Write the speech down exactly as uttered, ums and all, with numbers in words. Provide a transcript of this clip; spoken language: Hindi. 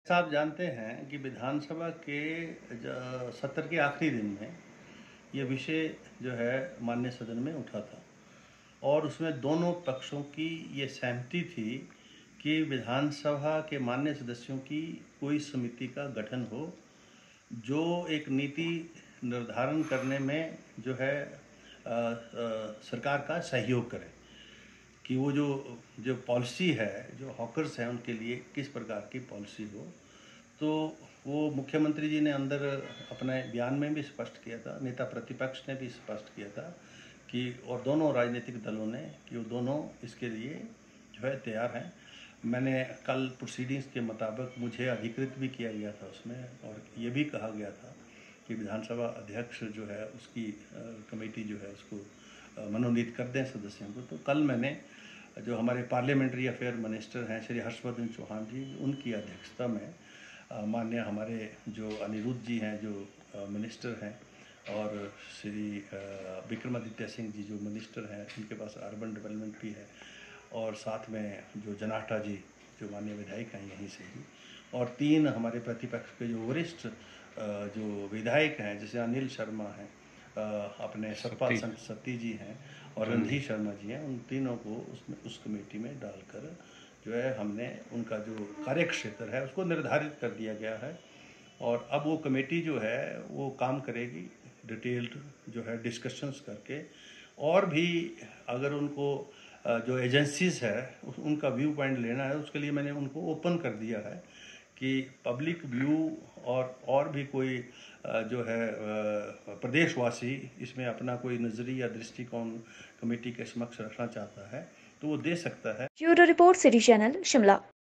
आप जानते हैं कि विधानसभा के ज- सत्र के आखिरी दिन में ये विषय जो है माननीय सदन में उठा था और उसमें दोनों पक्षों की ये सहमति थी कि विधानसभा के माननीय सदस्यों की कोई समिति का गठन हो जो एक नीति निर्धारण करने में जो है आ, आ, सरकार का सहयोग करे कि वो जो जो पॉलिसी है, जो हॉकर्स हैं उनके लिए किस प्रकार की पॉलिसी हो। तो वो मुख्यमंत्री जी ने अंदर अपने बयान में भी स्पष्ट किया था, नेता प्रतिपक्ष ने भी स्पष्ट किया था कि और दोनों राजनीतिक दलों ने कि वो दोनों इसके लिए जो है तैयार हैं। मैंने कल प्रोसीडिंग्स के मुताबिक मुझे अधिकृत भी किया गया था उसमें, और ये भी कहा गया था कि विधानसभा अध्यक्ष जो है उसकी कमेटी जो है उसको मनोनीत कर दें सदस्यों को। तो कल मैंने जो हमारे पार्लियामेंट्री अफेयर मिनिस्टर हैं श्री हर्षवर्धन चौहान जी, उनकी अध्यक्षता में माननीय हमारे जो अनिरुद्ध जी हैं जो मिनिस्टर हैं, और श्री विक्रमादित्य सिंह जी जो मिनिस्टर हैं, उनके पास अर्बन डेवलपमेंट भी है, और साथ में जो जनाठा जी जो माननीय विधायक हैं यहीं से ही, और तीन हमारे प्रतिपक्ष के जो वरिष्ठ जो विधायक हैं जैसे अनिल शर्मा हैं, अपने सतपाल सत्ती जी हैं, और रणधीर शर्मा जी हैं, उन तीनों को उसमें उस कमेटी में डालकर जो है हमने उनका जो कार्य क्षेत्र है उसको निर्धारित कर दिया गया है। और अब वो कमेटी जो है वो काम करेगी डिटेल्ड जो है डिस्कशंस करके, और भी अगर उनको जो एजेंसीज है उनका व्यू पॉइंट लेना है उसके लिए मैंने उनको ओपन कर दिया है कि पब्लिक व्यू और और भी कोई जो है प्रदेशवासी इसमें अपना कोई नज़रिया दृष्टिकोण कमेटी के समक्ष रखना चाहता है तो वो दे सकता है। Bureau report, city channel, Shimla.